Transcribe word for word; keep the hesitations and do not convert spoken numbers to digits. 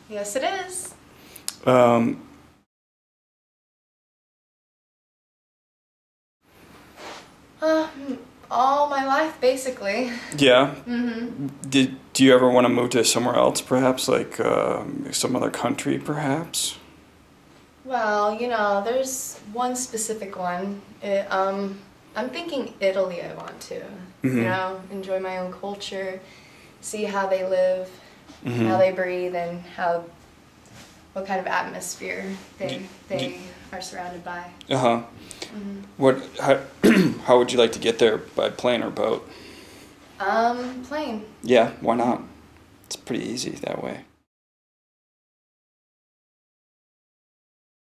Yes, it is. Um, Uh, all my life, basically. yeah. Mm-hmm. Did do you ever want to move to somewhere else, perhaps, like um, some other country, perhaps? Well, you know, there's one specific one. It, um, I'm thinking Italy. I want to, Mm-hmm. you know, enjoy my own culture, see how they live, Mm-hmm. how they breathe, and how what kind of atmosphere they Do- they do- are surrounded by. Uh huh. Mm-hmm. What? How, how would you like to get there? By plane or boat? Um, plane. Yeah. Why not? It's pretty easy that way.